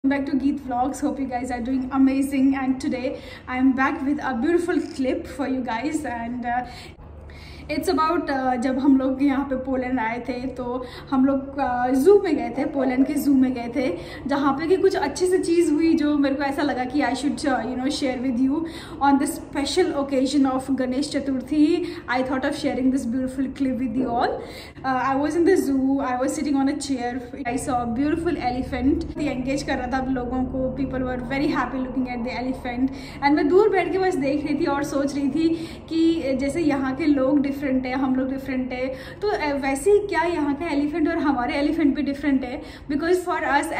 Back to Geet Vlogs. Hope you guys are doing amazing, and today I am back with a beautiful clip for you guys. And it's about जब हम लोग यहाँ पे Poland आए थे तो हम लोग ज़ू में गए थे, पोलैंड के ज़ू में गए थे, जहाँ पे कि कुछ अच्छी सी चीज़ हुई जो मेरे को ऐसा लगा कि I should share with you on this special occasion of Ganesh Chaturthi. I thought of sharing this beautiful clip with you all. I was in the zoo, I was sitting on a chair, I saw beautiful elephant. Engage कर रहा था लोगों को, people were very happy looking at the elephant. And मैं दूर बैठ के बस देख रही थी और सोच रही थी कि जैसे यहाँ के लोग डिफरेंट है, हम लोग डिफरेंट है, तो वैसे ही क्या यहाँ का एलिफेंट और हमारे एलिफेंट भी डिफरेंट है. Because for us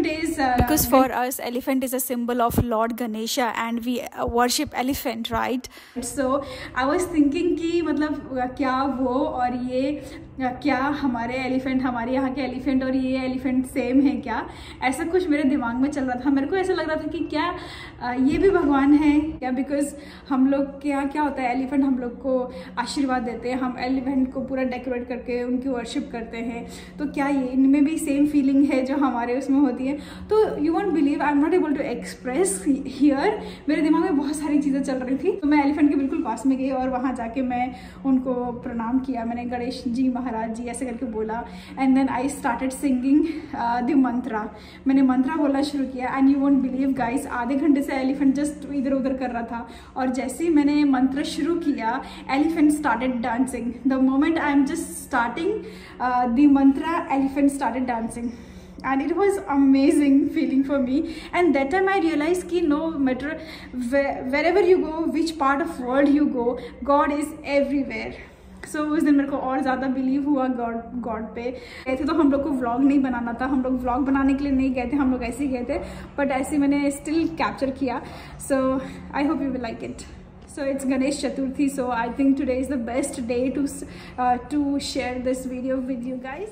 elephant is a symbol of lord Ganesha and we worship elephant, right. So I was thinking कि मतलब क्या वो और ये क्या हमारे एलिफेंट, हमारे यहाँ के एलिफेंट और ये एलिफेंट सेम है क्या, ऐसा कुछ मेरे दिमाग में चल रहा था. मेरे को ऐसा लग रहा था कि क्या ये भी भगवान है क्या. बिकॉज हम लोग के यहाँ क्या होता है, एलिफेंट हम लोग को आशीर्वाद देते हैं, हम एलिफेंट को पूरा डेकोरेट करके उनकी वर्शिप करते हैं. तो क्या ये इनमें भी सेम फीलिंग है जो हमारे उसमें होती है. तो you won't believe, I am not able to express here. मेरे दिमाग में बहुत सारी चीज़ें चल रही थी. तो मैं एलिफेंट के बिल्कुल पास में गई और वहाँ जाके मैं उनको प्रणाम किया. मैंने गणेश जी महाराज जी ऐसे करके बोला. And then I started singing the mantra. मैंने मंत्रा बोलना शुरू किया. And you won't believe guys, आधे घंटे से एलिफेंट जस्ट इधर उधर कर रहा था. और जैसे ही मैंने मंत्र शुरू किया, elephant started dancing. The moment I am just starting the mantra, elephant started dancing. And it was amazing feeling for me. And that time I realized कि no matter wherever you go, which part of world you go, God is everywhere. So उस दिन मेरे को और ज़्यादा believe हुआ God पे. गए थे तो हम लोग को व्लॉग नहीं बनाना था, हम लोग व्लॉग बनाने के लिए नहीं गए थे, हम लोग ऐसे ही गए थे. बट ऐसे मैंने स्टिल कैप्चर किया. So I hope you will like it. So it's Ganesh Chaturthi, so I think today is the best day to share this video with you guys.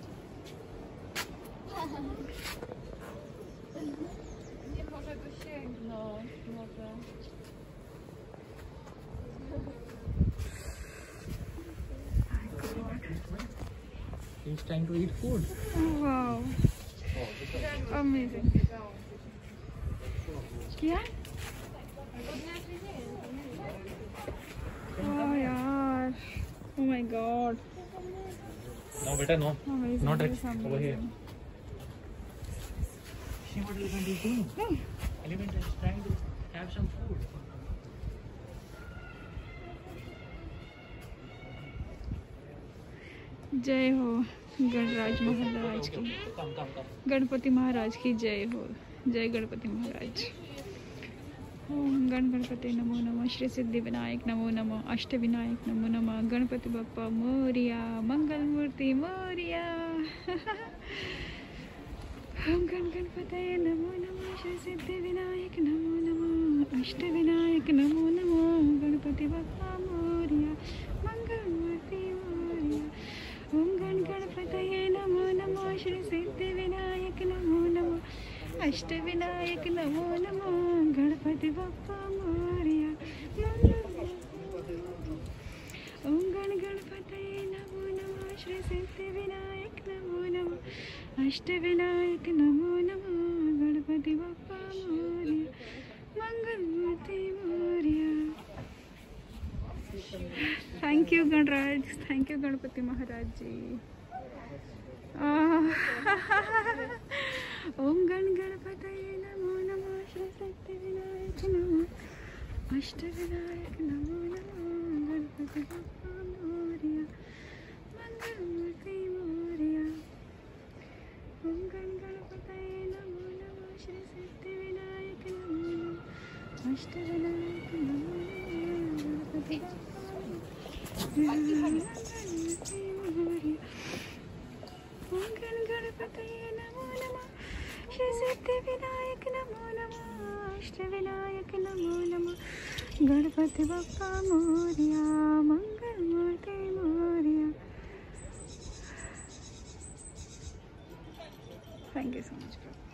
He's trying to eat food. Wow, amazing. क्या? Oh yaar, oh my god. No beta, no. Amazing. Not This is over here. amazing. See what elephant is doing? Elephant is trying to have some food. जय हो गणराज महाराज की, गणपति महाराज की जय हो. जय गणपति महाराज. ओम गणपति नमो नमः. श्री सिद्धि विनायक नमो नमः. अष्ट विनायक नमो नमः. गणपति बप्पा मोरिया. मंगल मूर्ति मोरिया. ओम गणपतये नमो नमः. श्री सिद्धि विनायक नमो नमः. अष्ट विनायक नमो नमः. गणपति बप्पा मोरिया. मंगल मूर्ति मोरिया. ओम गणपतये नमो नमः. श्री सिद्धि विनायक नमो नमः. अष्ट विनायक नमो नमः. गणपति बप्पा मोरिया. ओम गणपतये नमो नमः. श्री सिद्धि विनायक नमो नमः. अष्ट विनायक नमो नमः. गणपति बप्पा मोरिया. मंगल मूर्ति मोरिया. Thank you Ganraj, thank you Ganpati महाराज जी. ओम गणपतये नमो नमः. श्री सिद्धि विनायक नमः. अष्ट विनायक नमो नमः. गणपति बप्पा मोरिया. मंगल मूर्ति मोरिया. ओम गणपतये नमो नमः. श्री सिद्धि विनायक नमो नमः. अष्ट विनायक नमो नमः. गणपति ओम गणपतये नमो नमः. श्री सिद्धि विनायक नमो नमः. अष्ट विनायक नमो नमः. गणपति बप्पा मोरिया. मंगल मूर्ति मोरिया. Thank you so much.